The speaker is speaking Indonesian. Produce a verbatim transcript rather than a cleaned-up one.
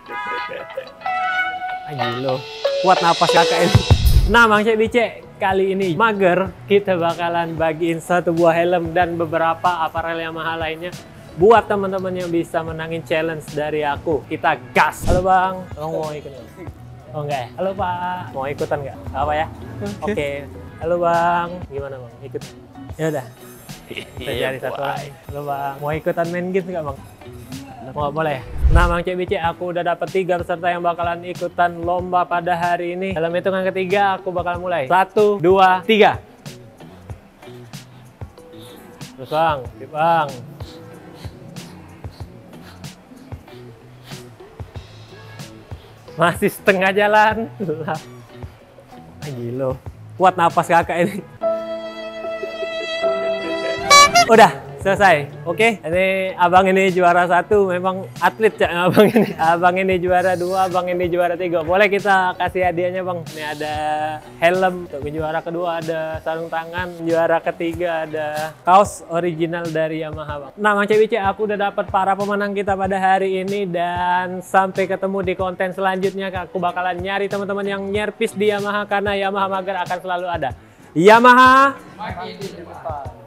Anjir lo, kuat napas kakak ini. Nah Bang Cek Bicek, kali ini mager kita bakalan bagiin satu buah helm dan beberapa aparel Yamaha lainnya buat teman-teman yang bisa menangin challenge dari aku. Kita gas. Halo Bang, kamu mau ikut? Oh enggak ya? Halo Pak, mau ikutan nggak? Apa ya? Oke. Okay. Halo Bang, gimana Bang? Ikut? Ya udah. Kita cari satu lagi. Halo Bang, mau ikutan main game nggak Bang? Mau boleh? Nah Bang Cek Bicek, aku udah dapet tiga peserta yang bakalan ikutan lomba pada hari ini. Dalam hitungan ketiga, aku bakal mulai. Satu, dua, tiga. Terus Bang, Bang. Masih setengah jalan. Gila, kuat napas kakak ini. Udah selesai. Oke, ini abang ini juara satu. Memang atlet ya abang ini. Abang ini juara dua, abang ini juara tiga. Boleh kita kasih hadiahnya Bang. Ini ada helm. Untuk juara kedua ada sarung tangan. Juara ketiga ada kaos original dari Yamaha Bang. Nah Bang Cek Bicek, aku udah dapat para pemenang kita pada hari ini. Dan sampai ketemu di konten selanjutnya, aku bakalan nyari teman-teman yang nyerpis di Yamaha. Karena Yamaha mager akan selalu ada. Yamaha makin di depan.